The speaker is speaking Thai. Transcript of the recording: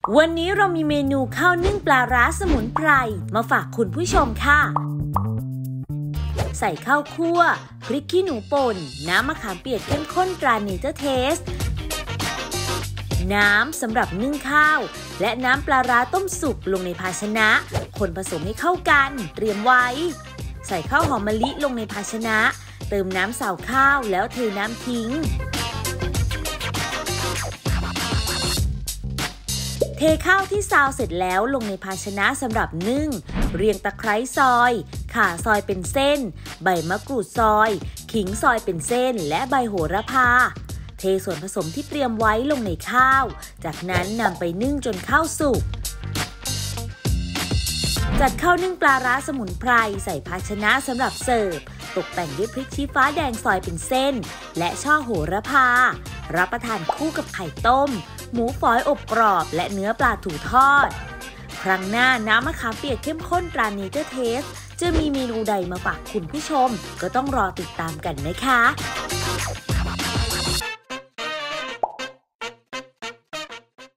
วันนี้เรามีเมนูข้าวนึ่งปลาร้าสมุนไพรมาฝากคุณผู้ชมค่ะใส่ข้าวคั่วพริกขี้หนูป่นน้ำมะขามเปียกเข้มข้นตราเนเจอร์เทสน้ำสำหรับนึ่งข้าวและน้ำปลาร้าต้มสุกลงในภาชนะคนผสมให้เข้ากันเตรียมไว้ใส่ข้าวหอมมะลิลงในภาชนะเติมน้ำสาวข้าวแล้วเทน้ำทิ้งเทข้าวที่ซาวเสร็จแล้วลงในภาชนะสำหรับนึ่งเรียงตะไคร้ซอยข่าซอยเป็นเส้นใบมะกรูดซอยขิงซอยเป็นเส้นและใบโหระพาเทส่วนผสมที่เตรียมไว้ลงในข้าวจากนั้นนำไปนึ่งจนข้าวสุกจัดข้าวนึ่งปลาร้าสมุนไพรใส่ภาชนะสำหรับเสิร์ฟตกแต่งด้วยพริกชี้ฟ้าแดงซอยเป็นเส้นและช่อโหระพารับประทานคู่กับไข่ต้มหมูฝอยอบกรอบและเนื้อปลาถูทอดครั้งหน้าน้ำมะขามเปียกเข้มข้นตราเนเจอร์เทสจะมีเมนูใดมาฝากคุณผู้ชมก็ต้องรอติดตามกันนะคะ